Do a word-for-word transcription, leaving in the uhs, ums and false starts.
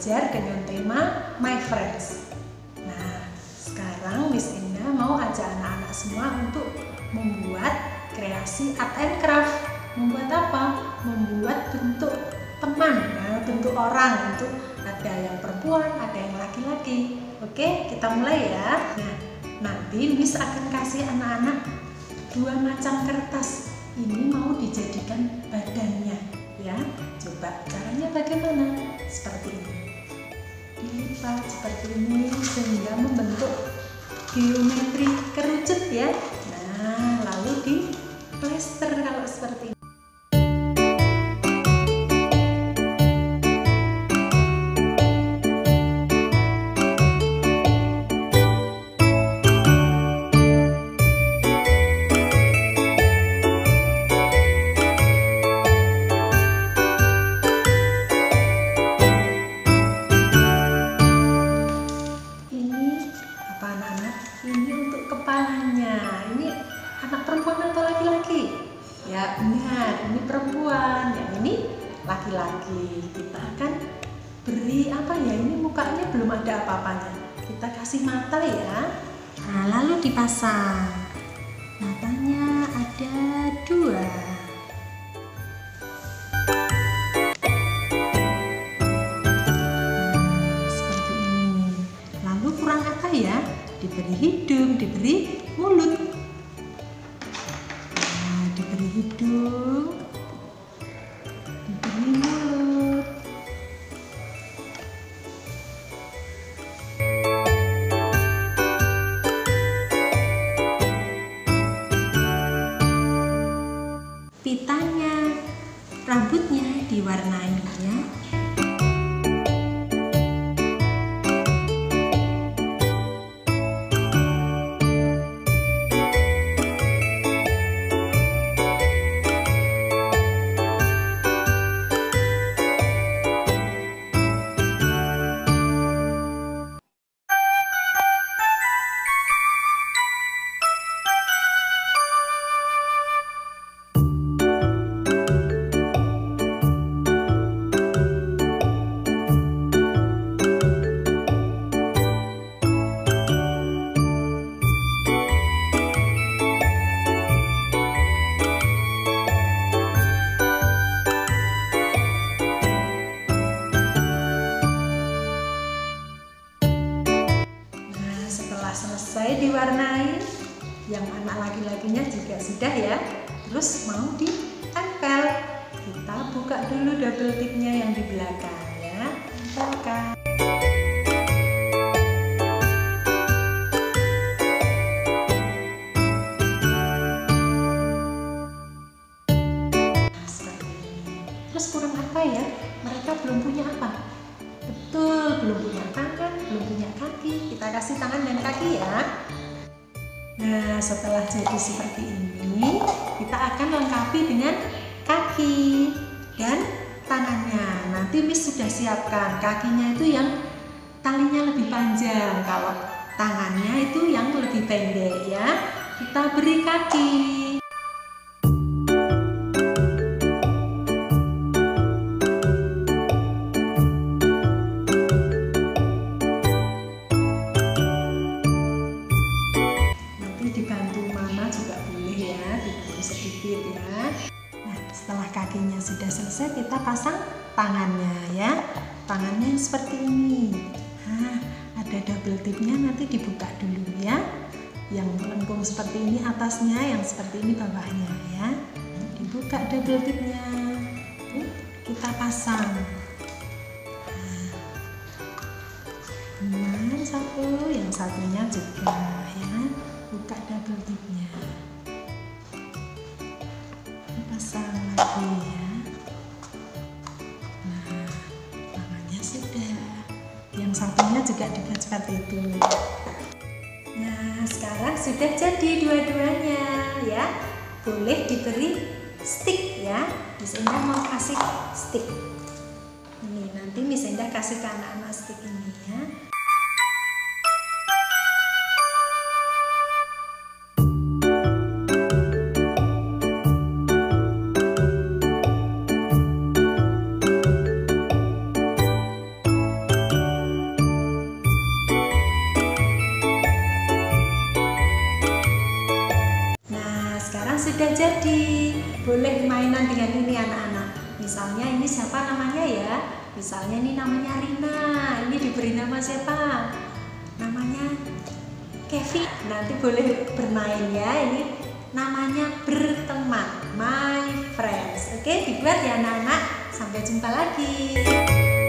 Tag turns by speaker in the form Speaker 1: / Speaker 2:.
Speaker 1: belajar dengan tema My Friends. Nah, sekarang Miss Endah mau ajak anak-anak semua untuk membuat kreasi art and craft. Membuat apa? Membuat bentuk teman, nah, bentuk orang. Untuk ada yang perempuan, ada yang laki-laki. Oke, kita mulai ya. Nah, nanti Miss akan kasih anak-anak dua macam kertas. Ini mau dijadikan badannya, ya. Coba caranya bagaimana? Seperti ini. Dilipat seperti ini sehingga membentuk geometri kerucut ya. Nah, lalu di plester kalau seperti ini. Ya benar, ini perempuan, yang ini laki-laki. Kita akan beri apa ya, ini mukanya belum ada apa-apanya. Kita kasih mata ya. Nah, lalu dipasang. Matanya ada dua. Nah, seperti ini. Lalu kurang apa ya? Diberi hidung, diberi mulut. Diberi hidung, diberi mulut. Pitanya, rambutnya diwarnai ya. Selesai diwarnai, yang anak laki-lakinya juga sudah ya. Terus mau ditempel. Kita buka dulu double tipnya yang di belakang ya. Tempelkan. Nah, seperti ini. Terus kurang apa ya? Mereka belum punya apa? Betul, belum punya tangan, belum punya kaki. Kita kasih tangan dan kaki ya. Nah, setelah jadi seperti ini, kita akan lengkapi dengan kaki dan tangannya. Nanti Miss sudah siapkan kakinya itu yang talinya lebih panjang, kalau tangannya itu yang lebih pendek ya. Kita beri kaki. Sedikit ya. Nah, setelah kakinya sudah selesai, kita pasang tangannya ya. Tangannya seperti ini. Nah, ada double tipnya, nanti dibuka dulu ya. Yang melengkung seperti ini atasnya, yang seperti ini bawahnya ya. Dibuka double tipnya. Kita pasang. Nah, satu, yang satunya juga ya. Buka double tipnya. Pasang lagi ya. Nah, tangannya sudah. Yang satunya juga dibuat seperti itu. Nah, sekarang sudah jadi dua-duanya ya. Boleh diberi stick ya. Miss Endah mau kasih stick. Ini nanti Miss Endah kasih ke anak-anak stick ini ya. jadi. Boleh mainan dengan ini anak-anak. Misalnya ini siapa namanya ya? Misalnya ini namanya Rina. Ini diberi nama siapa? Namanya Kevin. Nanti boleh bermain ya. Ini namanya berteman, my friends. Oke, dibuat ya anak-anak. Sampai jumpa lagi.